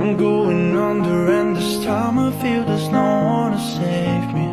I'm going under and this time I feel there's no one to save me.